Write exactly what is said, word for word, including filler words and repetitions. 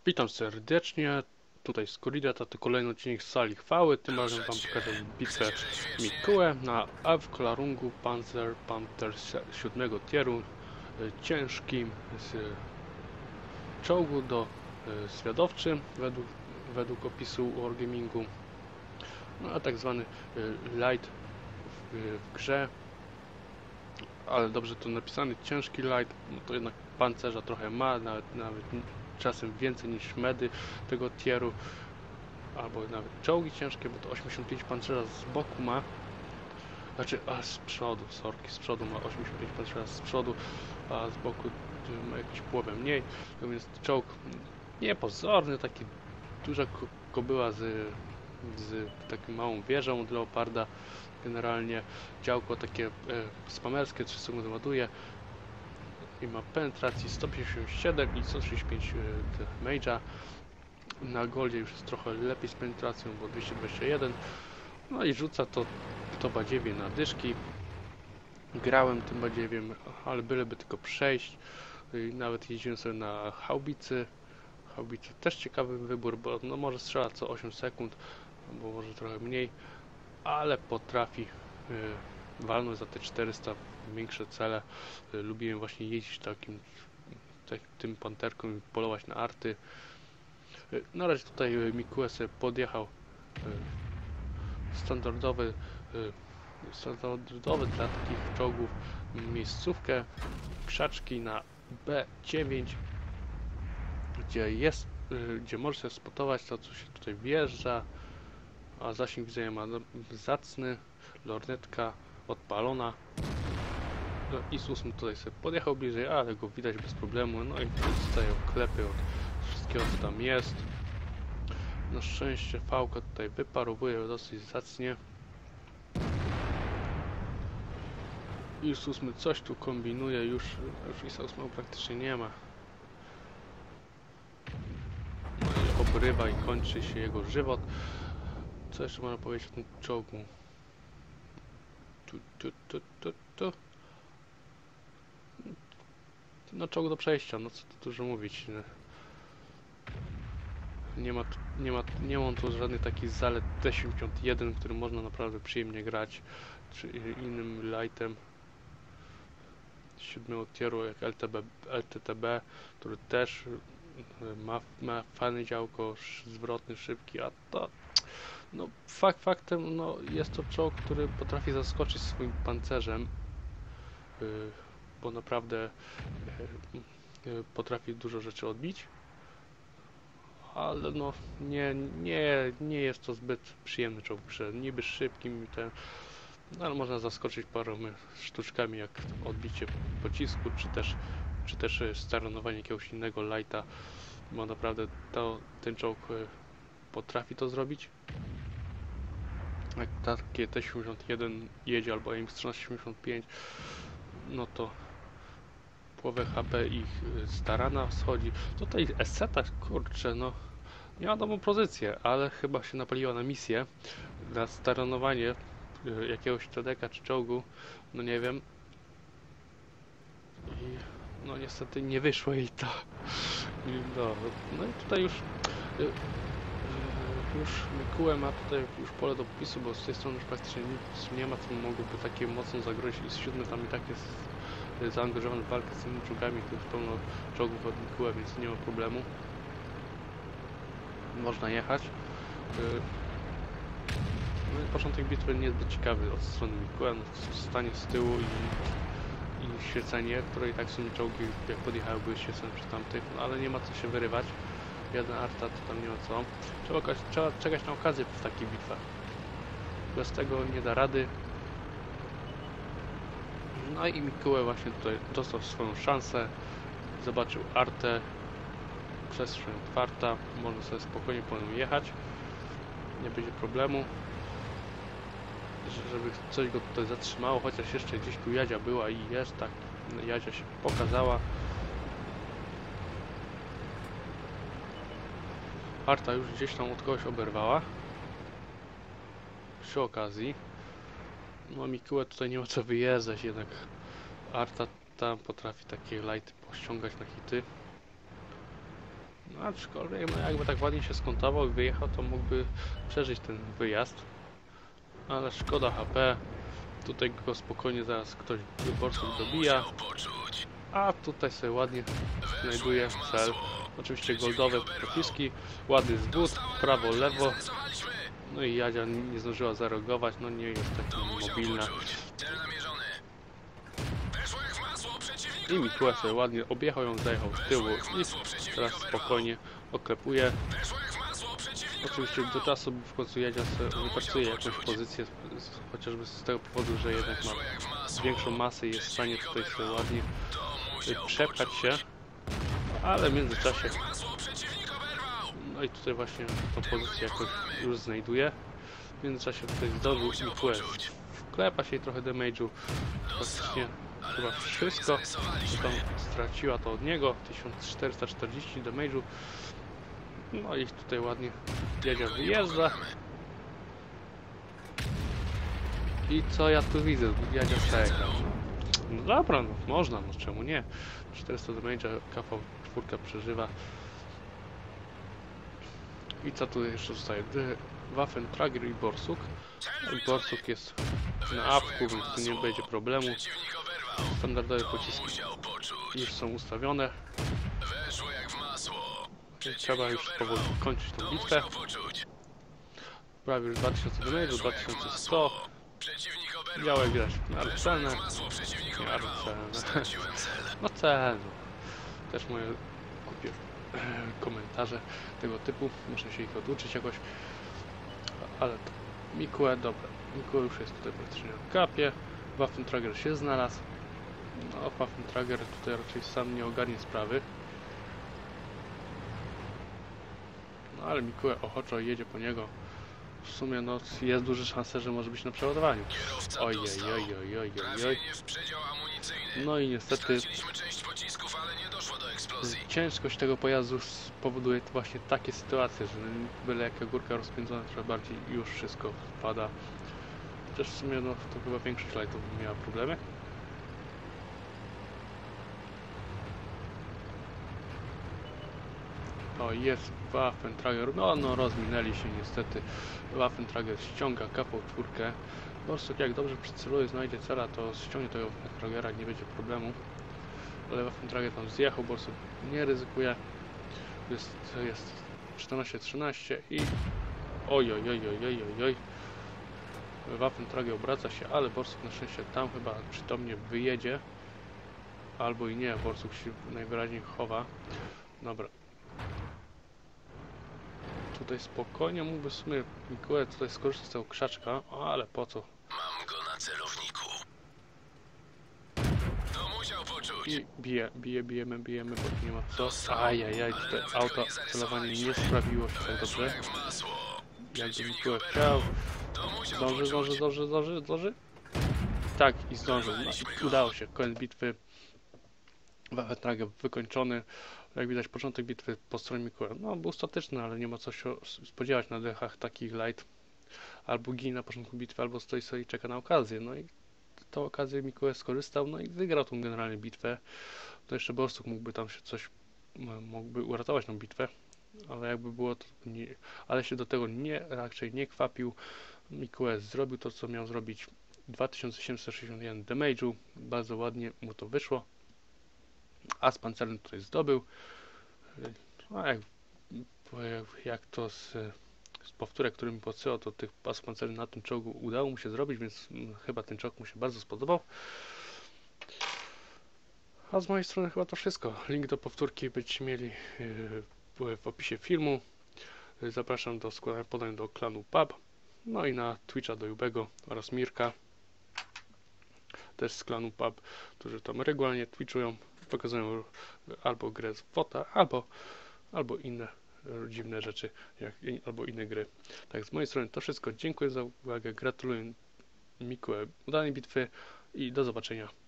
Witam serdecznie, tutaj Skuridat, a to kolejny odcinek z sali chwały. Tym razem wam pokażę bitwę Mikułę na Avklarungu Panzer Panther siódmego tieru, ciężkim z czołgu do zwiadowczy według, według opisu Wargamingu, no a tak zwany light w, w grze, ale dobrze to napisany, ciężki light, no to jednak pancerza trochę ma, nawet, nawet czasem więcej niż medy tego tieru, albo nawet czołgi ciężkie, bo to osiemdziesiąt pięć pancerza z boku ma, znaczy, a z przodu, sorki, z przodu ma osiemdziesiąt pięć pancerza z przodu, a z boku ma jakieś połowę mniej, więc czołg niepozorny, taki duża kobyła z, z taką małą wieżą od leoparda. Generalnie działko takie e, spamerskie, trzy sekundy ładuje i ma penetracji sto pięćdziesiąt siedem i sto trzydzieści pięć e, mage'a. Na goldzie już jest trochę lepiej z penetracją, bo dwieście dwadzieścia jeden. No i rzuca to, to badziewie na dyszki. Grałem tym badziewiem, ale byleby tylko przejść. I nawet jeździłem sobie na haubicy. Haubicy też ciekawy wybór, bo no może strzela co osiem sekund, albo może trochę mniej, ale potrafi y, walnąć za te czterysta większe cele. Y, lubiłem właśnie jeździć takim tak, tym panterką i polować na arty. Y, na razie tutaj y, Mikułę sobie podjechał y, standardowy y, standardowy dla takich czołgów miejscówkę, krzaczki na B dziewięć, gdzie jest, y, gdzie może się spotować to, co się tutaj wjeżdża, a zasięg widzenia ma zacny, lornetka odpalona. No i Susm tutaj sobie podjechał bliżej, ale go widać bez problemu. No i dostają klepy od wszystkiego, co tam jest. Na szczęście Fałka tutaj wyparowuje dosyć zacnie. I Susm coś tu kombinuje, już już i Susmu praktycznie nie ma. No i obrywa i kończy się jego żywot. Co jeszcze można powiedzieć o tym czołgu? Tu, tu, tu, tu, tu. No czołg do przejścia, no co tu dużo mówić. Nie ma, nie ma, nie mam tu żadnych takich zalet T siedemdziesiąt jeden, którym można naprawdę przyjemnie grać, czy innym lightem siódmego tieru jak L T B, L T T B, który też ma, ma fajne działko, zwrotny, szybki, a to no fakt faktem, no jest to czołg, który potrafi zaskoczyć swoim pancerzem, yy, bo naprawdę yy, yy, potrafi dużo rzeczy odbić, ale no nie, nie, nie jest to zbyt przyjemny czołg, że niby szybkim ten, no, ale można zaskoczyć paroma sztuczkami jak odbicie pocisku, czy też czy też staranowanie jakiegoś innego lighta, bo naprawdę to, ten czołg potrafi to zrobić. Jak takie T siedemdziesiąt jeden jedzie albo A M trzynaście siedemdziesiąt pięć, no to połowę H P ich starana schodzi. Tutaj Eseta, kurczę, no nie ma dobrą pozycję, ale chyba się napaliła na misję, na staranowanie jakiegoś tedeka czy czołgu, no nie wiem. I no niestety nie wyszło jej to. No, no i tutaj już już Mikułę ma tutaj już pole do popisu, bo z tej strony już praktycznie nic nie ma, co mogłoby takie mocno zagrozić. I z siódmy tam i tak jest zaangażowany w walkę z tymi czołgami, tu jest pełno czołgów od Mikułę, więc nie ma problemu. Można jechać. No i początek bitwy niezbyt ciekawy od strony Mikułę, no, stanie z tyłu i, i świecenie, które i tak są czołgi, jak podjechały, były świecone przy tamtych, no ale nie ma co się wyrywać. Jeden arta, to tam nie ma co. Trzeba, trzeba czekać na okazję w takich bitwach. Bez tego nie da rady. No i Mikułę właśnie tutaj dostał swoją szansę. Zobaczył artę. Przestrzeń otwarta. Można sobie spokojnie po nią jechać. Nie będzie problemu. Żeby coś go tutaj zatrzymało, chociaż jeszcze gdzieś tu Jadzia była i jest, tak. Jadzia się pokazała. Arta już gdzieś tam od kogoś oberwała. Przy okazji. No Mikułę tutaj nie ma co wyjeżdżać, jednak Arta tam potrafi takie lighty pościągać na hity. No aczkolwiek, no jakby tak ładnie się skątował i wyjechał, to mógłby przeżyć ten wyjazd. Ale szkoda H P. Tutaj go spokojnie zaraz ktoś borsuk dobija. A tutaj sobie ładnie znajduje cel. Oczywiście goldowe pociski, ładny zwód, prawo, lewo. No i Jadzia nie zdążyła zareagować, no nie jest taka mobilna. I Mikołaj sobie ładnie objechał ją, zajechał z tyłu i teraz spokojnie oklepuje. Oczywiście do czasu w końcu Jadzia sobie wypracuje jakąś pozycję, chociażby z tego powodu, że jednak ma większą masę i jest w stanie tutaj sobie ładnie przepchać się, ale w międzyczasie, no i tutaj właśnie tą pozycję jakoś już znajduje. W międzyczasie tutaj zdążył Mikołaj wklepa się i trochę damage'u, praktycznie chyba wszystko, co tam straciła to od niego, tysiąc czterysta czterdzieści damage'u. No i tutaj ładnie Jadzia wyjeżdża. I co ja tu widzę? Jadzia czeka. No dobra, no można, no czemu nie? czterysta damage'a, K V cztery przeżywa. I co tu jeszcze zostaje? Waffentrager i Borsuk. Borsuk jest na apku, więc tu nie będzie problemu. Standardowe pociski już są ustawione. Trzeba już powoli kończyć tą bitwę. Prawie już dwa tysiące damage'u, dwa tysiące sto. Białe grać w miarę celne. W miarę celne. No celne. Też moje kupię komentarze tego typu. Muszę się ich oduczyć jakoś. Ale to Mikołaj, dobra. Mikołaj już jest tutaj praktycznie na kapie. Waffentrager się znalazł. No, Waffentrager tutaj raczej sam nie ogarnie sprawy. No ale Mikołaj ochoczo jedzie po niego. W sumie no jest duże szanse, że może być na przeładowaniu. Ojej, ojej, ojej, ojej, ojej. No i niestety ciężkość tego pojazdu spowoduje właśnie takie sytuacje, że byle jaka górka rozpędzona trochę bardziej już wszystko wpada. Chociaż w sumie no to chyba większość lightów miała problemy. O, jest Waffentrager, no, no rozminęli się niestety. Waffentrager ściąga K V cztery. Borsuk jak dobrze przyceluje, znajdzie cela, to ściągnie tego Waffentragera, nie będzie problemu. Ale Waffentrager tam zjechał, Borsuk nie ryzykuje. Jest, jest czternaście trzynaście i oj, oj, oj, oj, oj, oj, oj. Waffentrager obraca się, ale Borsuk na szczęście tam chyba przytomnie wyjedzie. Albo i nie, Borsuk się najwyraźniej chowa. Dobra. Tutaj spokojnie mógłby w sumie Mikołaj tutaj skorzystać z tego krzaczka, ale po co? Mam go na celowniku. To musiał poczuć. I bije, bije, bijemy, bijemy, bo tu nie ma co. Ajajaj, tutaj auto celowanie nie sprawiło się tak dobrze. Jakby Mikołaj chciał. Zdąży, zdąży, zdąży, zdąży, zdąży. Tak, i zdążył. No i udało się. Koniec bitwy. Waffentrager wykończony. Jak widać, początek bitwy po stronie Mikołaja, no był statyczny, ale nie ma co się spodziewać na dechach takich light. Albo ginie na początku bitwy, albo stoi sobie i czeka na okazję. No i tą okazję Mikołaj skorzystał, no i wygrał tą generalnie bitwę. To jeszcze Borsuk mógłby tam się coś, mógłby uratować tą bitwę, ale jakby było to nie, ale się do tego nie, raczej nie kwapił. Mikołaj zrobił to, co miał zrobić. dwa tysiące siedemset sześćdziesiąt jeden damage'u, bardzo ładnie mu to wyszło. As pancerny tutaj zdobył. No jak, jak, jak to z, z powtórek, który mi podsyłał, to tych as pancernych na tym czołgu udało mu się zrobić, więc m, chyba ten czołg mu się bardzo spodobał. A z mojej strony chyba to wszystko. Link do powtórki będziecie mieli yy, w opisie filmu. Zapraszam do składania podań do klanu Pub. No i na Twitcha do Jubego oraz Mirka. Też z klanu Pub, którzy tam regularnie twitchują. Pokazują albo grę z WOTA, albo, albo inne dziwne rzeczy, jak, albo inne gry. Tak, z mojej strony to wszystko. Dziękuję za uwagę, gratuluję Mikołaj udanej bitwy i do zobaczenia.